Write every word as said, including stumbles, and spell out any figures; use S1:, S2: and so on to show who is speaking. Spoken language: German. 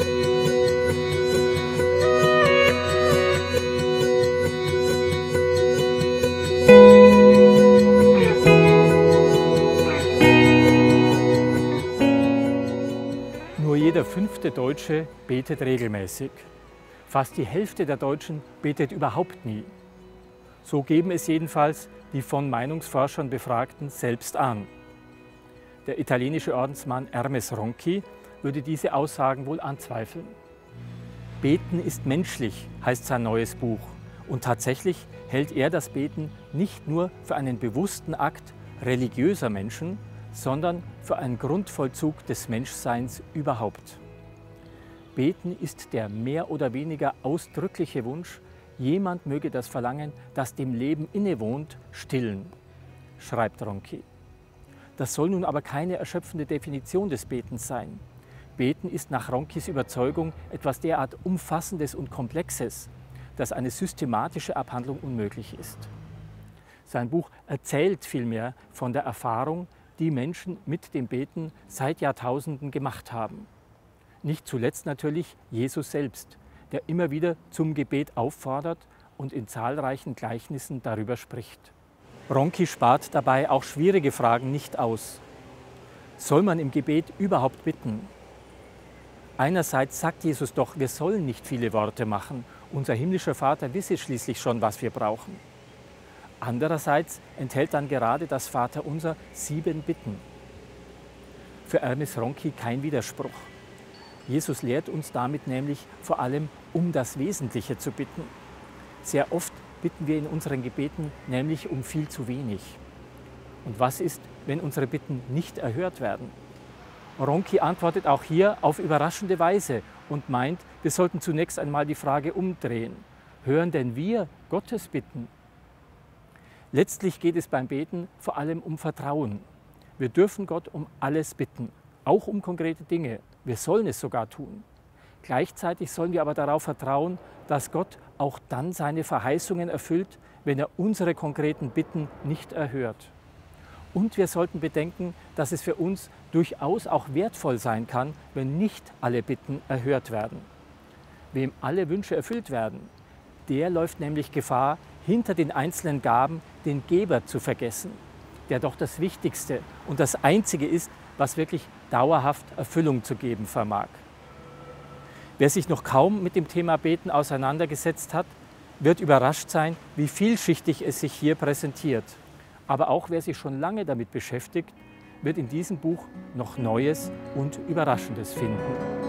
S1: Nur jeder fünfte Deutsche betet regelmäßig. Fast die Hälfte der Deutschen betet überhaupt nie. So geben es jedenfalls die von Meinungsforschern Befragten selbst an. Der italienische Ordensmann Hermes Ronchi würde diese Aussagen wohl anzweifeln. Beten ist menschlich, heißt sein neues Buch. Und tatsächlich hält er das Beten nicht nur für einen bewussten Akt religiöser Menschen, sondern für einen Grundvollzug des Menschseins überhaupt. Beten ist der mehr oder weniger ausdrückliche Wunsch, jemand möge das Verlangen, das dem Leben innewohnt, stillen, schreibt Ronchi. Das soll nun aber keine erschöpfende Definition des Betens sein. Beten ist nach Ronchis Überzeugung etwas derart Umfassendes und Komplexes, dass eine systematische Abhandlung unmöglich ist. Sein Buch erzählt vielmehr von der Erfahrung, die Menschen mit dem Beten seit Jahrtausenden gemacht haben. Nicht zuletzt natürlich Jesus selbst, der immer wieder zum Gebet auffordert und in zahlreichen Gleichnissen darüber spricht. Ronchi spart dabei auch schwierige Fragen nicht aus. Soll man im Gebet überhaupt bitten? Einerseits sagt Jesus doch, wir sollen nicht viele Worte machen. Unser himmlischer Vater wisse schließlich schon, was wir brauchen. Andererseits enthält dann gerade das Vaterunser sieben Bitten. Für Hermes Ronchi kein Widerspruch. Jesus lehrt uns damit nämlich vor allem, um das Wesentliche zu bitten. Sehr oft bitten wir in unseren Gebeten nämlich um viel zu wenig. Und was ist, wenn unsere Bitten nicht erhört werden? Ronchi antwortet auch hier auf überraschende Weise und meint, wir sollten zunächst einmal die Frage umdrehen. Hören denn wir Gottes Bitten? Letztlich geht es beim Beten vor allem um Vertrauen. Wir dürfen Gott um alles bitten, auch um konkrete Dinge. Wir sollen es sogar tun. Gleichzeitig sollen wir aber darauf vertrauen, dass Gott auch dann seine Verheißungen erfüllt, wenn er unsere konkreten Bitten nicht erhört. Und wir sollten bedenken, dass es für uns durchaus auch wertvoll sein kann, wenn nicht alle Bitten erhört werden. Wem alle Wünsche erfüllt werden, der läuft nämlich Gefahr, hinter den einzelnen Gaben den Geber zu vergessen, der doch das Wichtigste und das Einzige ist, was wirklich dauerhaft Erfüllung zu geben vermag. Wer sich noch kaum mit dem Thema Beten auseinandergesetzt hat, wird überrascht sein, wie vielschichtig es sich hier präsentiert. Aber auch wer sich schon lange damit beschäftigt, wird in diesem Buch noch Neues und Überraschendes finden.